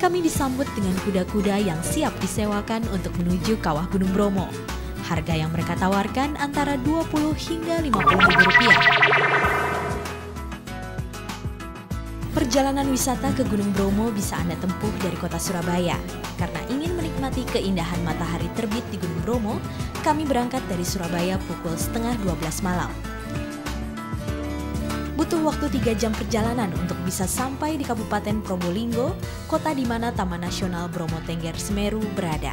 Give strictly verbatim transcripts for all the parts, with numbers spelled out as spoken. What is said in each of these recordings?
kami disambut dengan kuda-kuda yang siap disewakan untuk menuju kawah Gunung Bromo. Harga yang mereka tawarkan antara dua puluh hingga lima puluh ribu rupiah. Perjalanan wisata ke Gunung Bromo bisa Anda tempuh dari kota Surabaya. Karena ingin menikmati keindahan matahari terbit di Gunung Bromo, kami berangkat dari Surabaya pukul setengah dua belas malam. Butuh waktu tiga jam perjalanan untuk bisa sampai di Kabupaten Probolinggo, kota di mana Taman Nasional Bromo Tengger Semeru berada.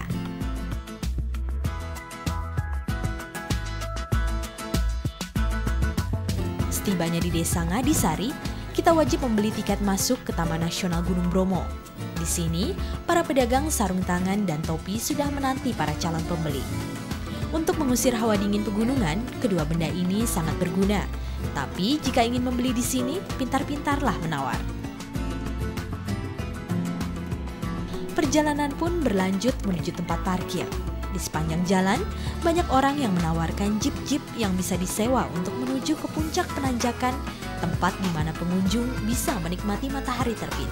Setibanya di Desa Ngadisari, kita wajib membeli tiket masuk ke Taman Nasional Gunung Bromo. Di sini, para pedagang sarung tangan dan topi sudah menanti para calon pembeli. Untuk mengusir hawa dingin pegunungan, kedua benda ini sangat berguna. Tapi jika ingin membeli di sini, pintar-pintarlah menawar. Perjalanan pun berlanjut menuju tempat parkir. Di sepanjang jalan, banyak orang yang menawarkan jeep-jeep yang bisa disewa untuk menuju ke puncak penanjakan, tempat di mana pengunjung bisa menikmati matahari terbit.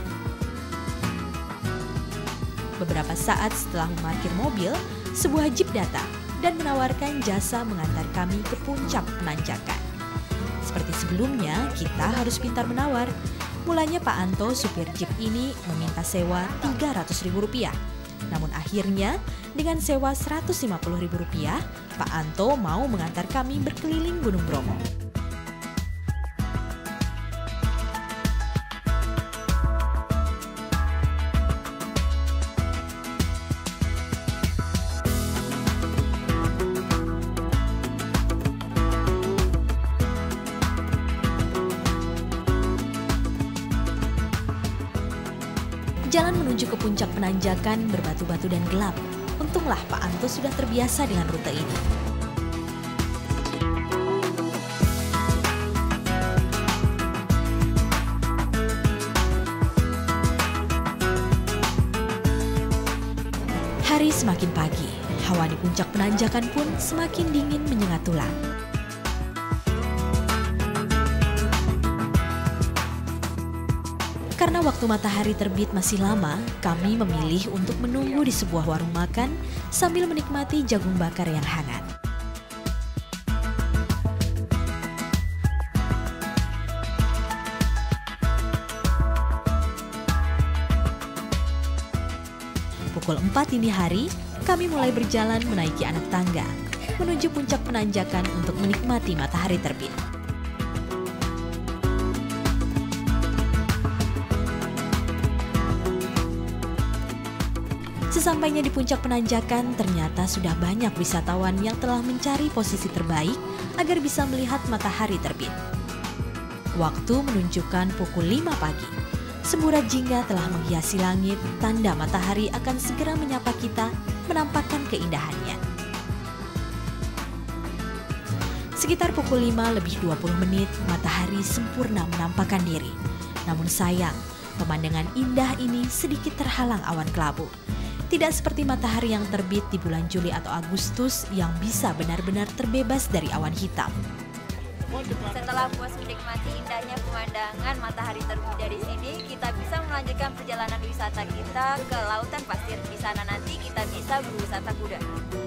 Beberapa saat setelah memarkir mobil, sebuah jeep datang dan menawarkan jasa mengantar kami ke puncak penanjakan. Seperti sebelumnya, kita harus pintar menawar. Mulanya Pak Anto, supir jeep ini, meminta sewa tiga ratus ribu rupiah. Namun akhirnya, dengan sewa seratus lima puluh ribu rupiah, Pak Anto mau mengantar kami berkeliling Gunung Bromo. Jalan menuju ke puncak penanjakan berbatu-batu dan gelap. Untunglah Pak Anto sudah terbiasa dengan rute ini. Hari semakin pagi, hawa di puncak penanjakan pun semakin dingin menyengat tulang. Karena waktu matahari terbit masih lama, kami memilih untuk menunggu di sebuah warung makan sambil menikmati jagung bakar yang hangat. Pukul empat dini hari, kami mulai berjalan menaiki anak tangga, menuju puncak penanjakan untuk menikmati matahari terbit. Sesampainya di puncak penanjakan, ternyata sudah banyak wisatawan yang telah mencari posisi terbaik agar bisa melihat matahari terbit. Waktu menunjukkan pukul lima pagi. Semburat jingga telah menghiasi langit, tanda matahari akan segera menyapa kita, menampakkan keindahannya. Sekitar pukul lima lebih dua puluh menit, matahari sempurna menampakkan diri. Namun sayang, pemandangan indah ini sedikit terhalang awan kelabu. Tidak seperti matahari yang terbit di bulan Juli atau Agustus yang bisa benar-benar terbebas dari awan hitam. Setelah puas menikmati indahnya pemandangan matahari terbit dari sini, kita bisa melanjutkan perjalanan wisata kita ke Lautan Pasir. Di sana nanti kita bisa berwisata kuda.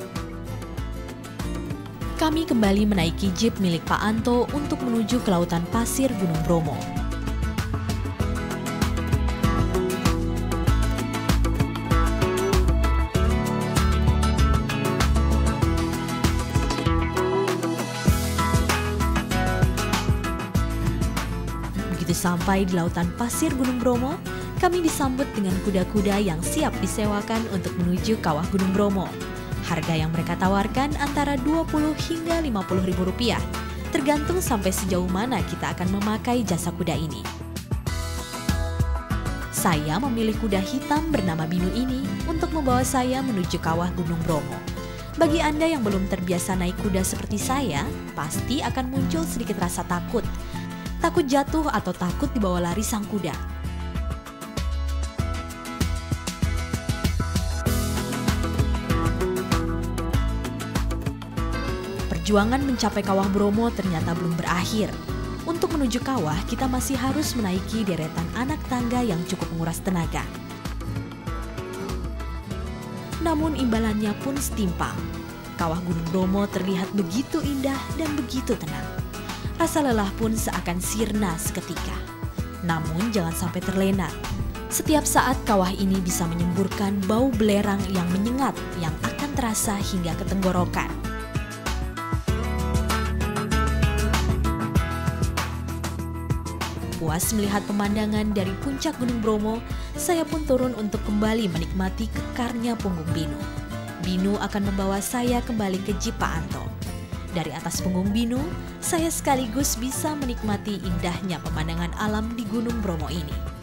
Kami kembali menaiki jeep milik Pak Anto untuk menuju ke Lautan Pasir Gunung Bromo. Sampai di Lautan Pasir Gunung Bromo, kami disambut dengan kuda-kuda yang siap disewakan untuk menuju kawah Gunung Bromo. Harga yang mereka tawarkan antara dua puluh hingga lima puluh ribu rupiah, tergantung sampai sejauh mana kita akan memakai jasa kuda ini. Saya memilih kuda hitam bernama Binu ini untuk membawa saya menuju kawah Gunung Bromo. Bagi Anda yang belum terbiasa naik kuda seperti saya, pasti akan muncul sedikit rasa takut. Takut jatuh atau takut dibawa lari sang kuda. Perjuangan mencapai kawah Bromo ternyata belum berakhir. Untuk menuju kawah, kita masih harus menaiki deretan anak tangga yang cukup menguras tenaga. Namun imbalannya pun setimpal. Kawah Gunung Bromo terlihat begitu indah dan begitu tenang. Rasa lelah pun seakan sirna seketika. Namun jangan sampai terlena. Setiap saat kawah ini bisa menyemburkan bau belerang yang menyengat yang akan terasa hingga ke tenggorokan. Puas melihat pemandangan dari puncak Gunung Bromo, saya pun turun untuk kembali menikmati kekarnya punggung Binu. Binu akan membawa saya kembali ke Jeep Pak Anto. Dari atas punggung Binu, saya sekaligus bisa menikmati indahnya pemandangan alam di Gunung Bromo ini.